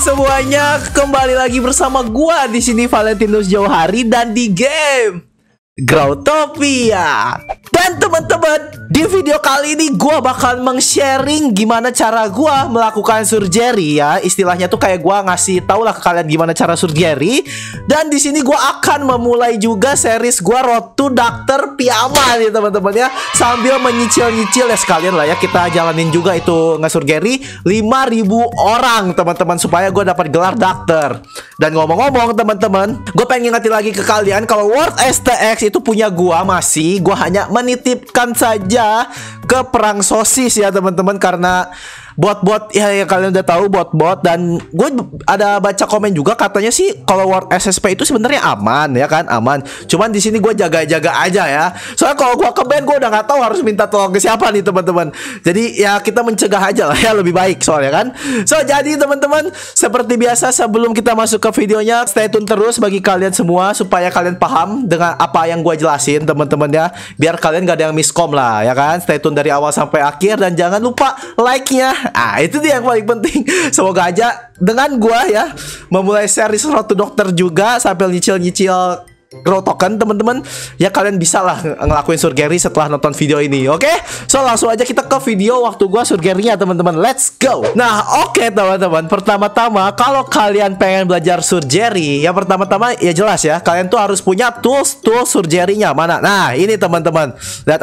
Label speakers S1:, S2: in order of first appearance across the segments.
S1: semuanya, kembali lagi bersama gua di sini Valentinus Jauhari dan di game Growtopia. Dan teman-teman, di video kali ini gua bakal meng-sharing gimana cara gua melakukan surgery ya. Istilahnya tuh kayak gua ngasih tau lah ke kalian gimana cara surgery. Dan di sini gua akan memulai juga series gua Road to Dr. Piyama nih teman-teman ya. Sambil menyicil-nyicil ya sekalian lah ya, kita jalanin juga itu nge-surgery 5.000 orang teman-teman supaya gua dapat gelar dokter. Dan ngomong-ngomong teman-teman, gue pengen ngingetin lagi ke kalian kalau World STX itu punya gua masih. Gua hanya menitipkan saja ke perang sosis ya teman-teman, karena bot-bot ya kalian udah tahu bot-bot. Dan gue ada baca komen juga katanya sih kalau World SSP itu sebenarnya aman ya kan, aman. Cuman di sini gue jaga-jaga aja ya. Soalnya kalau gue ke band gue udah nggak tahu harus minta tolong ke siapa nih teman-teman. Jadi ya kita mencegah aja lah ya, lebih baik soalnya kan. So jadi teman-teman, seperti biasa sebelum kita masuk ke videonya, stay tune terus bagi kalian semua supaya kalian paham dengan apa yang gue jelasin teman-teman ya. Biar kalian gak ada yang miskom lah ya kan. Stay tune dari awal sampai akhir dan jangan lupa like-nya. Itu dia yang paling penting. Semoga aja dengan gua ya memulai series Road to Doctor juga sambil nyicil-nyicil Grow Token teman-teman ya, kalian bisa lah ngelakuin surgery setelah nonton video ini. Oke? So langsung aja kita ke video waktu gua surgery-nya teman-teman. Let's go. Nah, oke teman-teman. Pertama-tama kalau kalian pengen belajar surgery, ya pertama-tama ya jelas ya, kalian tuh harus punya tools surgery-nya. Mana? Nah, ini teman-teman. Lihat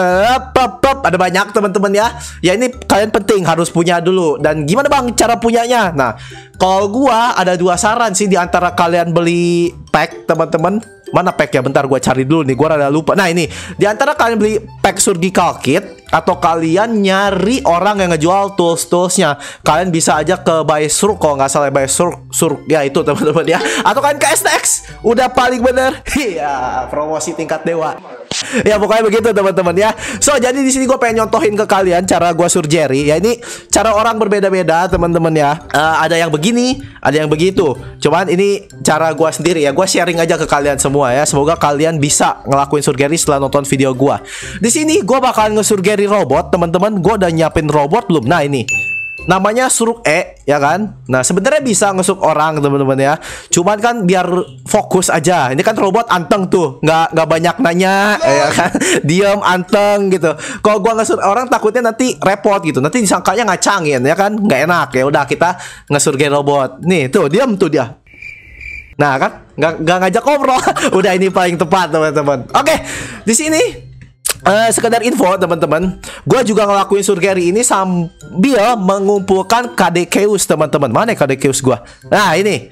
S1: ada banyak teman-teman ya. Ya ini kalian penting harus punya dulu. Dan gimana Bang cara punyanya? Nah, kalau gua ada dua saran sih di antara kalian beli pack teman-teman. Mana pack ya? Bentar gua cari dulu nih, gua rada lupa. Nah ini, di antara kalian beli pack surgical kit atau kalian nyari orang yang ngejual tools-toolsnya, kalian bisa aja ke Buy-Surk, kalau nggak salah Buy-Surk ya itu teman-teman ya. Atau kalian ke STX, udah paling bener. Iya, promosi tingkat dewa. Ya pokoknya begitu teman-teman ya. So jadi di sini gue pengen nyontohin ke kalian cara gue surgery. Ya ini cara orang berbeda-beda teman-teman ya. Ada yang begini, ada yang begitu. Cuman ini cara gue sendiri ya. Gue sharing aja ke kalian semua ya. Semoga kalian bisa ngelakuin surgery setelah nonton video gue. Di sini gue bakal nge-surgery robot teman-teman. Gue udah nyiapin robot belum? Nah ini namanya Suruk E ya kan. Nah sebenarnya bisa ngesuk orang teman-teman ya. Cuman kan biar fokus aja. Ini kan robot anteng tuh, nggak banyak nanya ya kan. Diam anteng gitu. Kalau gua ngesuk orang takutnya nanti repot gitu. Nanti disangkanya ngacangin ya kan, nggak enak. Ya udah kita ngesurgery robot. Nih tuh diam tuh dia. Nah kan nggak ngajak ngobrol. Udah ini paling tepat teman-teman. Oke, di sini sekedar info teman-teman, gue juga ngelakuin surgery ini sambil mengumpulkan KDKeus teman-teman. Mana KDKeus gue? Nah ini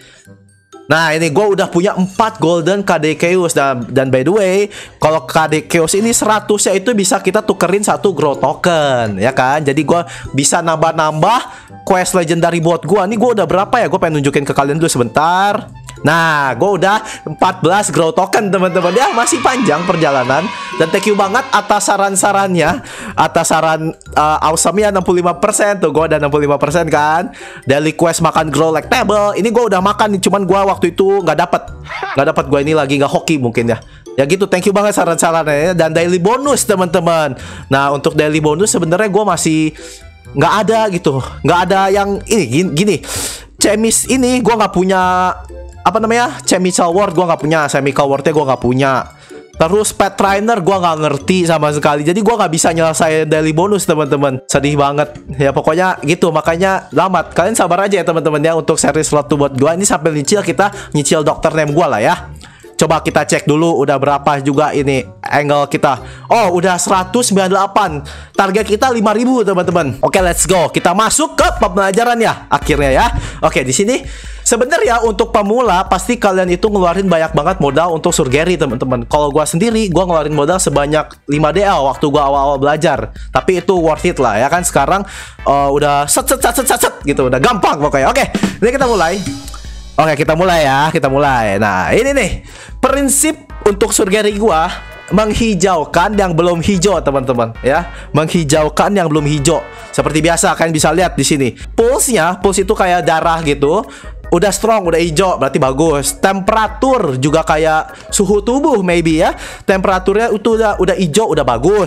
S1: gue udah punya 4 golden KDKeus. Dan by the way, kalau KDKeus ini 100 ya itu bisa kita tukerin 1 grow token ya kan. Jadi gue bisa nambah-nambah quest legendary buat gue. Nih gue udah berapa ya? Gue pengen nunjukin ke kalian dulu sebentar. Nah, gue udah 14 grow token teman-teman ya, masih panjang perjalanan. Dan thank you banget atas saran-sarannya, atas saran awesome-nya 65%. Tuh gue udah 65% kan. Daily quest makan grow like table. Ini gue udah makan nih, cuman gue waktu itu nggak dapat gue ini lagi nggak hoki mungkin ya. Ya gitu, thank you banget saran-sarannya. Dan daily bonus teman-teman. Nah untuk daily bonus sebenarnya gue masih nggak ada gitu, nggak ada yang ini gini. Chemis ini gue nggak punya, apa namanya, chemical ward gue nggak punya, chemical wardnya gue nggak punya. Terus pet trainer gue nggak ngerti sama sekali. Jadi gue nggak bisa nyelesain daily bonus teman-teman. Sedih banget ya pokoknya gitu. Makanya lambat. Kalian sabar aja ya teman-teman ya untuk series slot buat gue ini sambil kita nyicil dokter name gue lah ya. Coba kita cek dulu udah berapa juga ini angle kita. Oh, udah 198. Target kita 5.000 teman-teman. Oke, let's go. Kita masuk ke pembelajaran ya akhirnya ya. Oke, di sini sebenarnya untuk pemula pasti kalian itu ngeluarin banyak banget modal untuk surgery teman-teman. Kalau gua sendiri gua ngeluarin modal sebanyak 5 DL waktu gua awal-awal belajar. Tapi itu worth it lah ya kan. Sekarang udah set gitu, udah gampang pokoknya. Oke, ini kita mulai. Oke, kita mulai ya, kita mulai. Nah, ini nih prinsip untuk surgery gua, menghijaukan yang belum hijau, teman-teman ya. Menghijaukan yang belum hijau. Seperti biasa kalian bisa lihat di sini. Pulse itu kayak darah gitu. Udah strong, udah hijau, berarti bagus. Temperatur juga kayak suhu tubuh maybe ya. Temperaturnya itu udah hijau, udah bagus.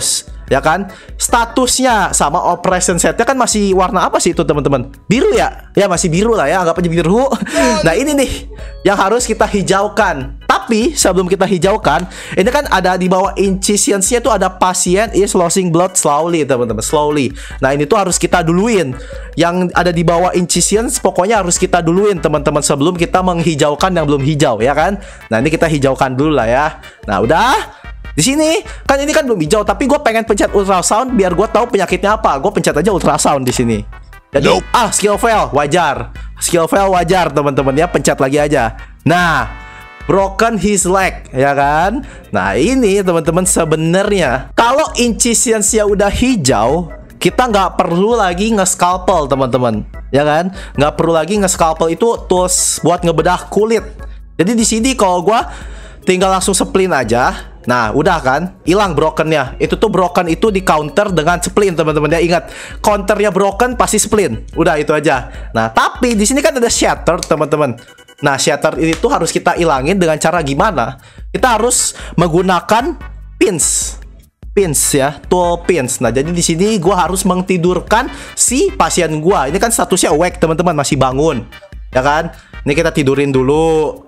S1: ya kan? Statusnya sama operation setnya kan masih warna apa sih itu teman-teman? Biru ya? Ya masih biru lah ya, anggap aja biru. Nah ini nih yang harus kita hijaukan. Tapi sebelum kita hijaukan, ini kan ada di bawah incisions-nya tuh ada pasien is losing blood slowly teman-teman, slowly. Nah ini tuh harus kita duluin. Yang ada di bawah incisions pokoknya harus kita duluin teman-teman sebelum kita menghijaukan yang belum hijau ya kan? Nah ini kita hijaukan dulu lah ya. Nah udah. Di sini kan ini kan belum hijau, tapi gue pengen pencet ultrasound biar gue tahu penyakitnya apa. Gue pencet aja ultrasound di sini. Jadi skill fail wajar, skill fail wajar teman-teman ya, pencet lagi aja. Nah, broken his leg ya kan. Nah ini teman-teman sebenarnya kalau incisionsnya udah hijau, kita nggak perlu lagi nge-scalpel teman-teman, ya kan? Nggak perlu lagi nge-scalpel, itu tools buat ngebedah kulit. Jadi di sini kalau gue tinggal langsung splint aja. Nah, udah kan? Hilang brokennya. Itu tuh broken itu di counter dengan splint, teman-teman ya. Ingat, counternya broken pasti splint. Udah itu aja. Nah, tapi di sini kan ada shatter, teman-teman. Nah, shatter ini tuh harus kita ilangin dengan cara gimana? Kita harus menggunakan pins. Pins ya, tool pins. Nah, jadi di sini gua harus mentidurkan si pasien gua. Ini kan statusnya awake, teman-teman, masih bangun. Ya kan? Ini kita tidurin dulu.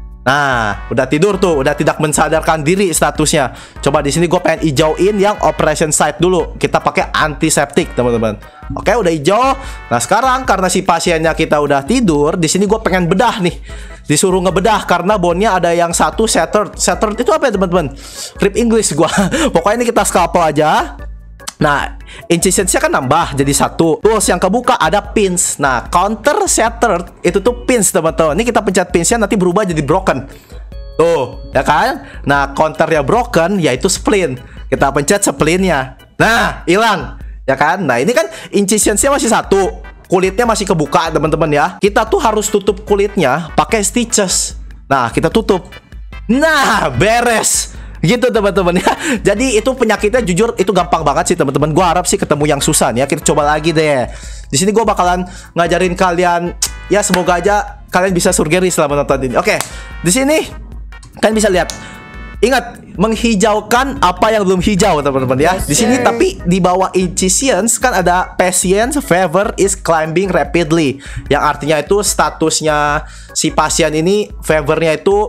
S1: Nah, udah tidur tuh, udah tidak mensadarkan diri statusnya. Coba di sini gue pengen hijauin yang operation site dulu. Kita pakai antiseptik, teman-teman. Oke, udah hijau. Nah, sekarang karena si pasiennya kita udah tidur, di sini gue pengen bedah nih. Disuruh ngebedah karena bone-nya ada yang satu shattered. Shattered itu apa ya, teman-teman? Rip English gue. Pokoknya ini kita scalpel aja. Nah, incisionsnya kan nambah jadi satu. Terus yang kebuka ada pins. Nah, counter shattered itu tuh pins, teman-teman. Ini kita pencet pinsnya nanti berubah jadi broken. Tuh, ya kan? Nah, counternya broken yaitu splint. Kita pencet splintnya. Nah, hilang. Ya kan? Nah, ini kan incisionsnya masih satu. Kulitnya masih kebuka, teman-teman ya. Kita tuh harus tutup kulitnya pakai stitches. Nah, kita tutup. Nah, beres. Gitu teman-teman ya. Jadi itu penyakitnya jujur itu gampang banget sih teman-teman. Gua harap sih ketemu yang susah nih ya. Kita coba lagi deh. Di sini gua bakalan ngajarin kalian ya, semoga aja kalian bisa surgery selama nonton ini. Oke. Di sini kalian bisa lihat. Ingat menghijaukan apa yang belum hijau teman-teman ya. Di sini tapi di bawah incisions kan ada patient's fever is climbing rapidly. Yang artinya itu statusnya si pasien ini fevernya itu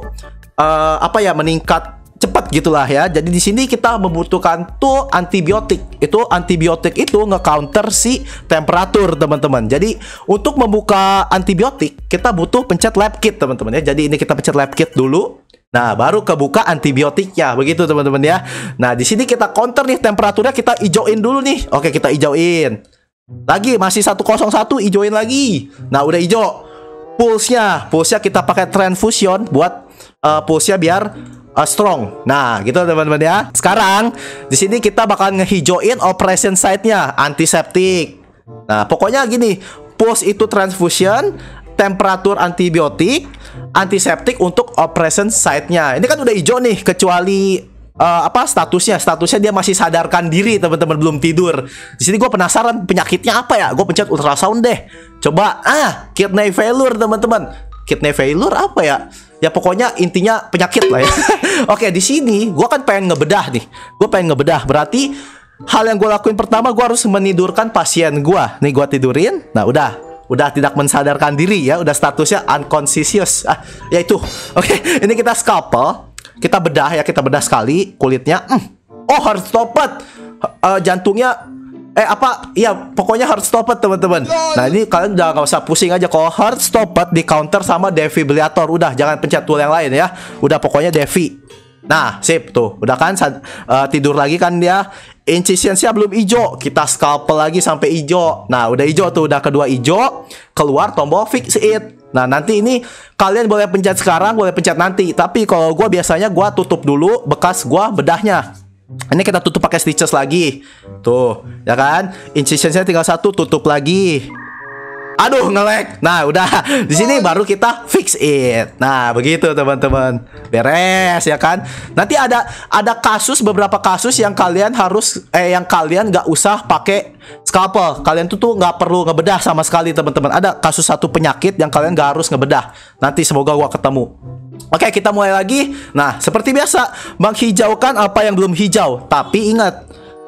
S1: apa ya, meningkat cepat gitulah ya. Jadi di sini kita membutuhkan tuh antibiotik. Itu antibiotik itu nge-counter si temperatur, teman-teman. Jadi untuk membuka antibiotik kita butuh pencet lab kit, teman-teman ya. Jadi ini kita pencet lab kit dulu. Nah, baru kebuka antibiotiknya. Begitu, teman-teman ya. Nah, di sini kita counter nih temperaturnya, kita hijauin dulu nih. Oke, kita hijauin. Lagi masih 101, hijauin lagi. Nah, udah hijau. Pulse-nya kita pakai transfusion buat pulse-nya biar strong. Nah, gitu teman-teman ya. Sekarang di sini kita bakal ngehijauin operation site-nya, antiseptik. Nah, pokoknya gini, pulse itu transfusion, temperatur antibiotik, antiseptik untuk operation site-nya. Ini kan udah hijau nih, kecuali statusnya dia masih sadarkan diri, teman-teman, belum tidur. Di sini gue penasaran penyakitnya apa ya. Gue pencet ultrasound deh. Coba kidney failure, teman-teman. Kidney failure apa ya? Ya pokoknya intinya penyakit lah ya. Oke, di sini gue kan pengen ngebedah nih. Gue pengen ngebedah. Berarti hal yang gue lakuin pertama, gue harus menidurkan pasien gue. Nih gue tidurin. Nah udah tidak mensadarkan diri ya. Udah statusnya unconscious. Ya itu. Oke, ini kita scalpel. Kita bedah ya. Kita bedah sekali kulitnya. Oh, heart stopped. Jantungnya ya pokoknya heart stopped, teman-teman. Nah, ini kalian udah nggak usah pusing aja. Kalau heart stopped di counter sama defibrillator, udah jangan pencet tool yang lain ya. Udah pokoknya defi. Nah, sip tuh. Udah kan tidur lagi kan dia. Incisionsnya belum hijau. Kita scalpel lagi sampai hijau. Nah, udah hijau tuh, udah kedua hijau. Keluar tombol fix it. Nah, nanti ini kalian boleh pencet sekarang, boleh pencet nanti. Tapi kalau gua biasanya gua tutup dulu bekas gua bedahnya. Ini kita tutup pakai stitches lagi. Tuh, ya kan? Incisionsnya tinggal satu, tutup lagi. Aduh, nge-lag. Nah, udah. Di sini baru kita fix it. Nah, begitu teman-teman. Beres ya kan? Nanti ada beberapa kasus yang kalian harus yang kalian nggak usah pakai scalpel. Kalian tuh nggak perlu ngebedah sama sekali, teman-teman. Ada kasus satu penyakit yang kalian nggak harus ngebedah. Nanti semoga gua ketemu. Oke, kita mulai lagi. Nah, seperti biasa, menghijaukan apa yang belum hijau. Tapi ingat,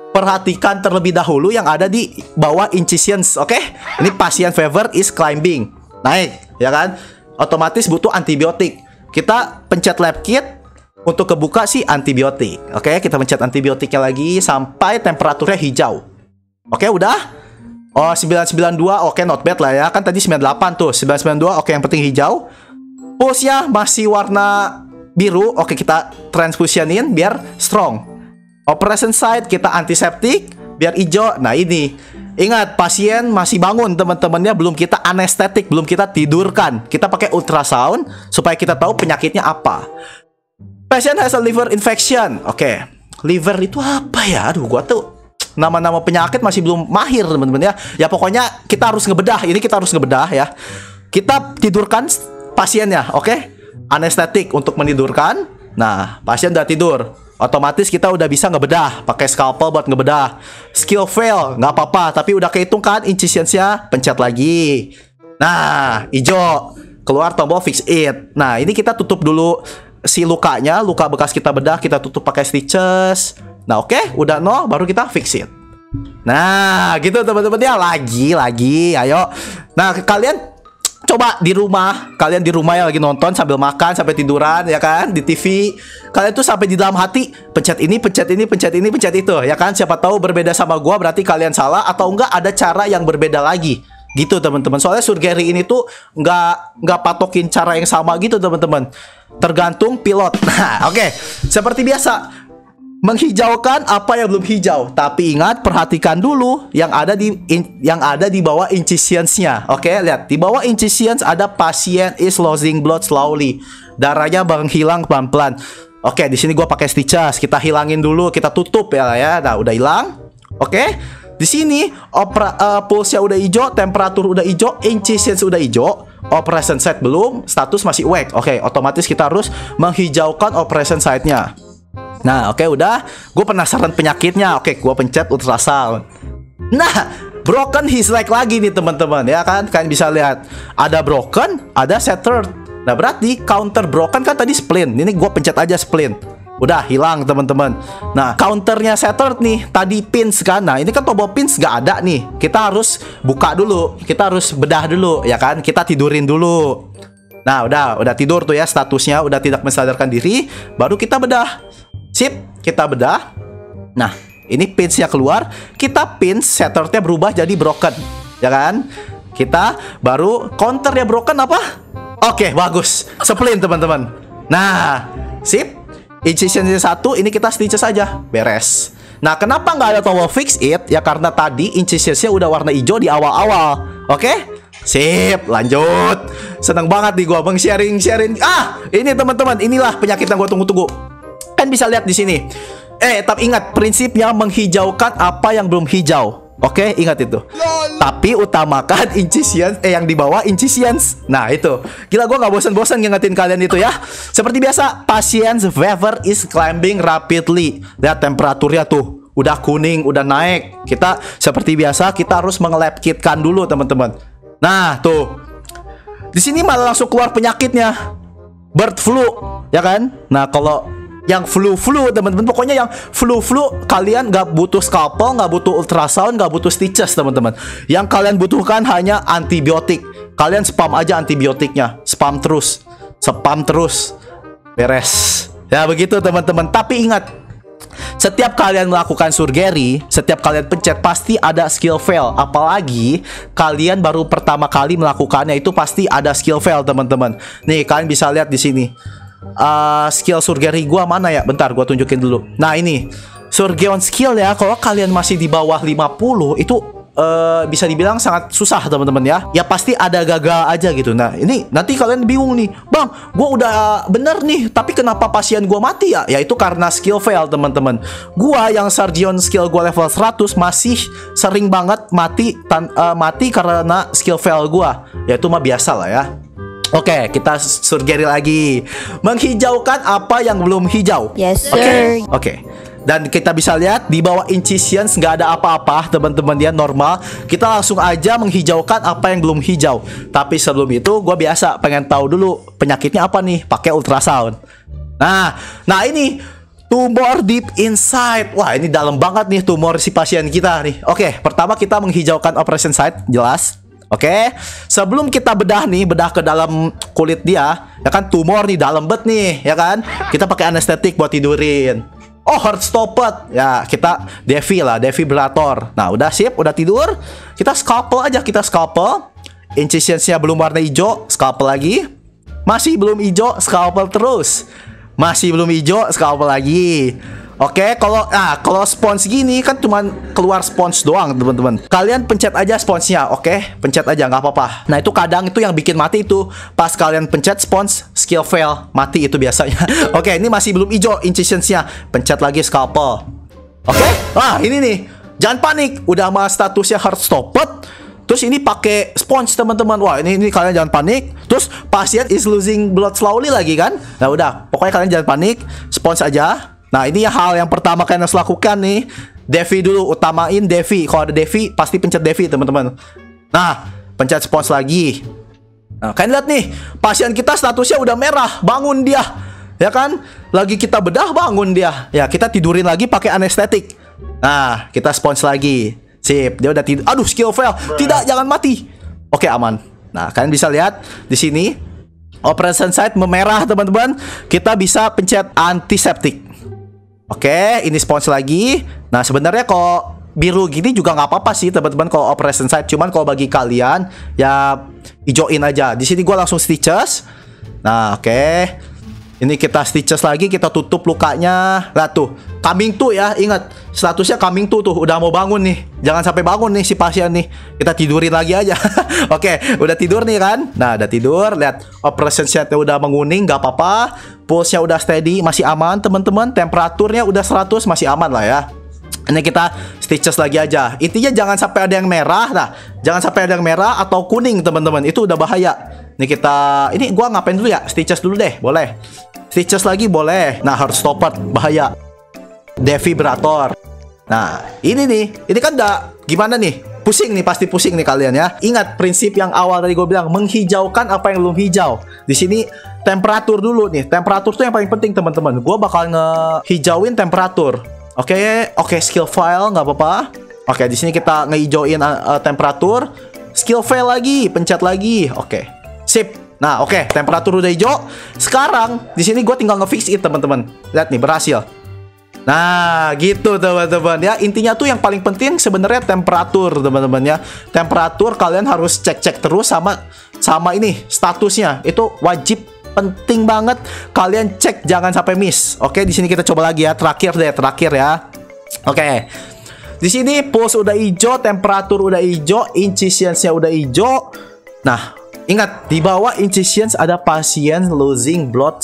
S1: perhatikan terlebih dahulu yang ada di bawah incisions, oke? Ini pasien fever is climbing, naik, ya kan? Otomatis butuh antibiotik. Kita pencet lab kit untuk kebuka si antibiotik. Oke, kita pencet antibiotiknya lagi sampai temperaturnya hijau. Oke, udah? Oh, 992, oke, not bad lah ya. Kan tadi 98 tuh, 992, oke, yang penting hijau. Pulse-nya masih warna biru, oke, kita transfusionin biar strong. Operation site kita antiseptik biar hijau. Nah, ini ingat, pasien masih bangun teman-temannya, belum kita anestetik, belum kita tidurkan. Kita pakai ultrasound supaya kita tahu penyakitnya apa. Patient has a liver infection. Oke, liver itu apa ya? Aduh, gua tuh nama-nama penyakit masih belum mahir teman-teman ya. Ya pokoknya kita harus ngebedah. Ini kita harus ngebedah ya. Kita tidurkan pasiennya, oke? Anestetik untuk menidurkan. Nah, pasien udah tidur. Otomatis kita udah bisa ngebedah, pakai scalpel buat ngebedah. Skill fail, nggak apa-apa, tapi udah kehitung kan incisionsnya, pencet lagi. Nah, hijau, keluar tombol fix it. Nah, ini kita tutup dulu si lukanya, luka bekas kita bedah, kita tutup pakai stitches. Nah, oke, udah nol, baru kita fix it. Nah, gitu teman-teman ya, lagi, ayo. Nah, kalian coba di rumah, kalian di rumah ya lagi nonton sambil makan, sampai tiduran ya kan, di TV. Kalian tuh sampai di dalam hati pencet ini, pencet ini, pencet ini, pencet itu ya kan. Siapa tahu berbeda sama gua berarti kalian salah, atau enggak ada cara yang berbeda lagi. Gitu teman-teman. Soalnya surgery ini tuh nggak patokin cara yang sama gitu teman-teman. Tergantung pilot. Nah, oke. Seperti biasa, menghijaukan apa yang belum hijau, tapi ingat perhatikan dulu yang ada di bawah incisionsnya. Oke, lihat di bawah incisions ada pasien is losing blood slowly, darahnya menghilang pelan-pelan. Oke, di sini gua pakai stitches, kita hilangin dulu, kita tutup ya. Nah, udah hilang. Oke, di sini pulse-nya udah hijau, temperatur udah hijau, incisions udah hijau, operation site belum, status masih awake. Oke, otomatis kita harus menghijaukan operation site-nya. Nah, oke, udah. Gue penasaran penyakitnya. Oke, gue pencet ultrasound. Nah, broken his leg lagi nih teman-teman, ya kan? Kalian bisa lihat ada broken, ada shattered. Nah, berarti counter broken kan tadi splint. Ini gue pencet aja splint. Udah hilang teman-teman. Nah, counternya shattered nih. Tadi pins kan. Nah, ini kan tombol pins gak ada nih. Kita harus buka dulu. Kita harus bedah dulu, ya kan? Kita tidurin dulu. Nah, udah tidur tuh ya, statusnya udah tidak mensadarkan diri. Baru kita bedah. Sip, kita bedah. Nah, ini pinsnya keluar. Kita pins, shatterednya berubah jadi broken, ya kan? Kita baru counternya broken apa? Oke, bagus. Splint teman-teman. Nah, sip. Incisionnya 1, ini kita stitches aja. Beres. Nah, kenapa nggak ada tombol fix it? Ya karena tadi incisionsnya udah warna hijau di awal-awal. Oke? Sip, lanjut. Seneng banget nih gua sharing. Ini teman-teman, inilah penyakit yang gua tunggu-tunggu. Kan bisa lihat di sini. Tapi ingat prinsipnya menghijaukan apa yang belum hijau. Oke, ingat itu. Tapi utamakan incisions yang di bawah incisions. Nah, itu. Gila, gua nggak bosan-bosan ngingetin kalian itu ya. Seperti biasa, patient's fever is climbing rapidly. Lihat temperaturnya tuh. Udah kuning, udah naik. Kita seperti biasa kita harus mengelab kitkan dulu, teman-teman. Nah, tuh. Di sini malah langsung keluar penyakitnya. Bird flu, ya kan? Nah, kalau yang flu teman-teman, pokoknya yang flu kalian nggak butuh scalpel, nggak butuh ultrasound, nggak butuh stitches teman-teman. Yang kalian butuhkan hanya antibiotik. Kalian spam aja antibiotiknya, spam terus, beres. Ya begitu teman-teman. Tapi ingat, setiap kalian melakukan surgery, setiap kalian pencet pasti ada skill fail. Apalagi kalian baru pertama kali melakukannya, itu pasti ada skill fail teman-teman. Nih kalian bisa lihat di sini. Skill surgery gua mana ya? Bentar, gua tunjukin dulu. Nah, ini surgeon skill ya. Kalau kalian masih di bawah 50 itu bisa dibilang sangat susah teman-teman ya. Ya pasti ada gagal aja gitu. Nah, ini nanti kalian bingung nih, Bang, gua udah bener nih, tapi kenapa pasien gua mati ya? Ya itu karena skill fail teman-teman. Gua yang surgeon skill gua level 100 masih sering banget mati karena skill fail gua. Ya itu mah biasa lah ya. Oke, kita surgery lagi. Menghijaukan apa yang belum hijau.
S2: Yes, sir.
S1: Oke. Dan kita bisa lihat di bawah incisions nggak ada apa-apa, teman-teman, dia normal. Kita langsung aja menghijaukan apa yang belum hijau. Tapi sebelum itu, gue biasa pengen tahu dulu penyakitnya apa nih, pakai ultrasound. Nah ini Tumor deep inside. Wah, ini dalam banget nih tumor si pasien kita nih. Oke, pertama kita menghijaukan operation site, jelas. Oke, sebelum kita bedah ke dalam kulit dia, ya kan tumor nih dalam bet nih, ya kan. Kita pakai anestetik buat tidurin. Oh, heart stopped. Ya, kita defibrillator. Nah, udah sip, udah tidur. Kita scalpel aja, Incisionsnya belum warna hijau, scalpel lagi. Masih belum hijau, scalpel terus. Masih belum hijau, scalpel lagi. Oke, kalau spons gini kan cuman keluar spons doang, teman-teman. Kalian pencet aja sponsnya, oke? Pencet aja, nggak apa-apa. Nah, itu kadang itu yang bikin mati itu. Pas kalian pencet spons, skill fail, mati itu biasanya. Oke, ini masih belum hijau incisionsnya. Pencet lagi scalpel. Oke? Ini nih. Jangan panik, udah sama statusnya heart stopped. Terus ini pakai sponge, teman-teman. Wah, ini kalian jangan panik. Terus pasien is losing blood slowly lagi kan. Nah, udah. Pokoknya kalian jangan panik. Sponge aja. Nah, ini hal yang pertama kalian harus lakukan nih. Devi dulu, utamain Devi. Kalau ada Devi, pasti pencet Devi, teman-teman. Nah, pencet sponge lagi. Nah, kalian lihat nih. Pasien kita statusnya udah merah. Bangun dia. Ya kan? Lagi kita bedah, bangun dia. Ya, kita tidurin lagi pakai anestetik. Nah, kita sponge lagi. Sip, dia udah tidur. Aduh, skill fail. Tidak, jangan mati. Oke, aman. Nah, kalian bisa lihat di sini operation site memerah, teman-teman. Kita bisa pencet antiseptik. Oke, ini spons lagi. Nah, sebenarnya kalau biru gini juga nggak apa-apa sih, teman-teman, kalau operation site. Cuman kalau bagi kalian ya hijauin aja. Di sini gua langsung stitches. Nah, oke. Ini kita stitches lagi, kita tutup lukanya. Lihat tuh, coming to ya, ingat statusnya coming to tuh, udah mau bangun nih. Jangan sampai bangun nih si pasien nih. Kita tidurin lagi aja. Oke, udah tidur nih kan. Nah, udah tidur, lihat operation site udah menguning, nggak apa-apa. Pulse-nya udah steady, masih aman, teman-teman. Temperaturnya udah 100, masih aman lah ya. Ini kita stitches lagi aja. Intinya jangan sampai ada yang merah. Nah, jangan sampai ada yang merah atau kuning, teman-teman. Itu udah bahaya. Ini gua ngapain dulu ya? Stitches dulu deh, boleh. Stitches lagi boleh. Nah, harus stopped, bahaya. Defibrillator. Nah, ini kan udah gimana nih? Pusing nih, pasti pusing nih kalian ya. Ingat prinsip yang awal tadi gue bilang, menghijaukan apa yang belum hijau. Di sini temperatur dulu nih. Temperatur tuh yang paling penting, teman-teman. Gue bakal ngehijauin temperatur. Oke, skill file nggak apa-apa. Oke, di sini kita ngehijauin temperatur. Skill file lagi, pencet lagi. Oke, sip. Nah, oke, temperatur udah hijau. Sekarang di sini gue tinggal ngefix it, teman-teman. Lihat nih, berhasil. Nah, gitu teman-teman ya. Intinya tuh yang paling penting sebenarnya temperatur, teman-teman ya. Temperatur kalian harus cek-cek terus sama ini statusnya. Itu wajib, penting banget kalian cek, jangan sampai miss. Oke, di sini kita coba lagi ya. Terakhir ya. Oke. Di sini pulse udah hijau, temperatur udah hijau, incisionsnya udah hijau. Nah, ingat di bawah incisions ada pasien losing blood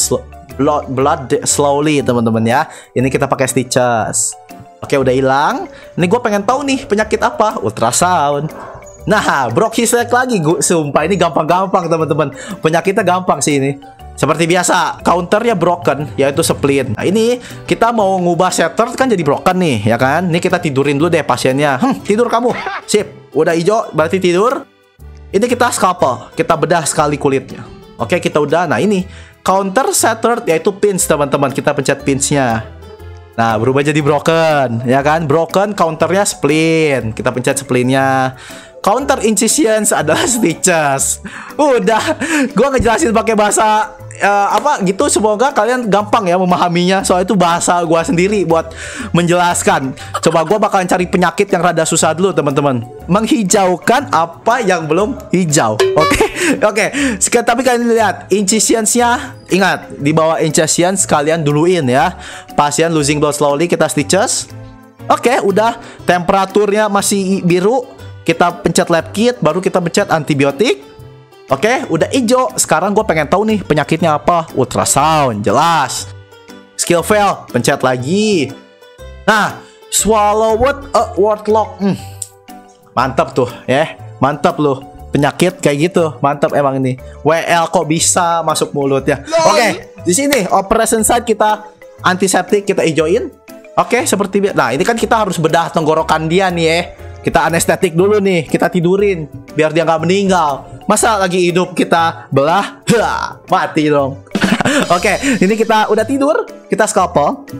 S1: slowly, teman-teman ya. Ini kita pakai stitches. Oke, udah hilang. Ini gue pengen tahu nih penyakit apa. Ultrasound. Nah, broke his leg lagi. Sumpah ini gampang-gampang, teman-teman. Penyakitnya gampang sih ini. Seperti biasa, counternya broken, yaitu spleen. Nah, ini kita mau ngubah setter kan jadi broken nih, ya kan? Ini kita tidurin dulu deh pasiennya. Tidur kamu. Sip. Udah hijau, berarti tidur. Ini kita scalpel. Kita bedah sekali kulitnya. Oke, kita udah. Nah, ini counter shattered, yaitu pins, teman-teman. Kita pencet pinsnya. Nah, berubah jadi broken, ya kan? Broken, counternya spleen. Kita pencet spleennya. Counter incisions adalah stitches. Udah, gue ngejelasin pakai bahasa apa gitu. Semoga kalian gampang ya memahaminya. Soal itu bahasa gue sendiri buat menjelaskan. Coba gue bakalan cari penyakit yang rada susah dulu, teman-teman. Menghijaukan apa yang belum hijau. Oke. Tapi kalian lihat incisionsnya. Ingat, di bawah incisions kalian duluin ya. Pasien losing blood slowly, kita stitches. Oke, udah. Temperaturnya masih biru. Kita pencet lab kit, baru kita pencet antibiotik. Oke, udah hijau. Sekarang gue pengen tahu nih penyakitnya apa. Ultrasound, jelas. Skill fail, pencet lagi. Nah, swallowed a word lock. Mantap tuh ya. Mantap loh. Penyakit kayak gitu. Mantap emang ini. WL kok bisa masuk mulut ya. Oke, di sini operation site kita antiseptik, kita hijauin. Oke, seperti biasa. Nah, ini kan kita harus bedah tenggorokan dia nih ya. Kita anestetik dulu nih, kita tidurin biar dia nggak meninggal. Masa lagi hidup kita belah, mati dong. Oke, ini kita udah tidur, kita scalpel.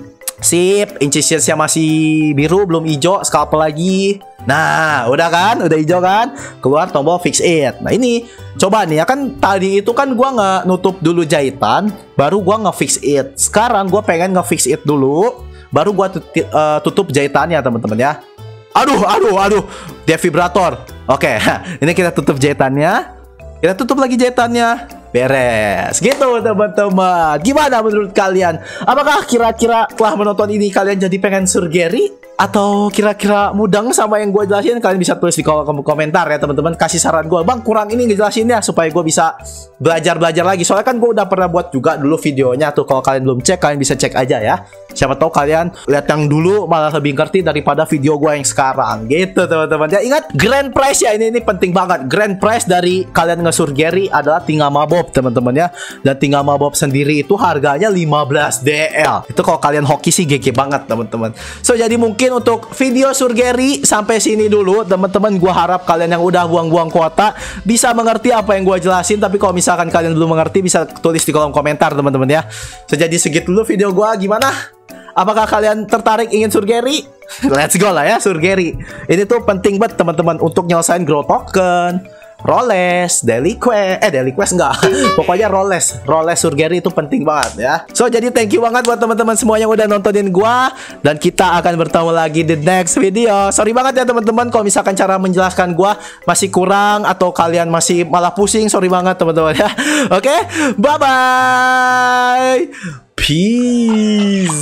S1: Sip, incisonsnya masih biru, belum hijau, scalpel lagi. Nah, udah kan? Udah hijau kan? Keluar tombol fix it. Nah, ini coba nih ya kan tadi itu kan gua nggak nutup dulu jahitan, baru gua nge-fix it. Sekarang gua pengen nge-fix it dulu, baru gua tutup jahitannya, teman-teman ya. Aduh. Dia vibrator. Oke, ini kita tutup jahitannya. Kita tutup lagi jahitannya. Beres. Gitu teman-teman. Gimana menurut kalian? Apakah kira-kira setelah menonton ini kalian jadi pengen surgery? Atau kira-kira mudeng sama yang gue jelasin? Kalian bisa tulis di kolom komentar ya teman-teman. Kasih saran gue, bang kurang ini ngejelasinnya, supaya gue bisa belajar lagi. Soalnya kan gue udah pernah buat juga dulu videonya tuh. Kalau kalian belum cek, kalian bisa cek aja ya. Siapa tahu kalian lihat yang dulu malah lebih ngerti daripada video gue yang sekarang. Gitu teman-teman. Ya ingat grand prize ya, ini penting banget. Grand prize dari kalian nge-surgery adalah Tingama Bob teman-teman ya. Dan Tingama Bob sendiri itu harganya 15 DL. Itu kalau kalian hoki sih GG banget teman-teman. So jadi mungkin untuk video surgery sampai sini dulu teman-teman. Gua harap kalian yang udah buang-buang kuota bisa mengerti apa yang gua jelasin. Tapi kalau misalkan kalian belum mengerti, bisa tulis di kolom komentar teman-teman ya. So jadi segitu dulu video gua. Gimana? Apakah kalian tertarik ingin surgery? Let's go lah ya surgery. Ini tuh penting banget teman-teman untuk nyelesain grow token, Roles, daily quest enggak. Pokoknya Roles surgery itu penting banget ya. So jadi thank you banget buat teman-teman semua yang udah nontonin gua, dan kita akan bertemu lagi di next video. Sorry banget ya teman-teman kalau misalkan cara menjelaskan gua masih kurang atau kalian masih malah pusing. Sorry banget teman-teman ya. Oke, bye bye. Peace.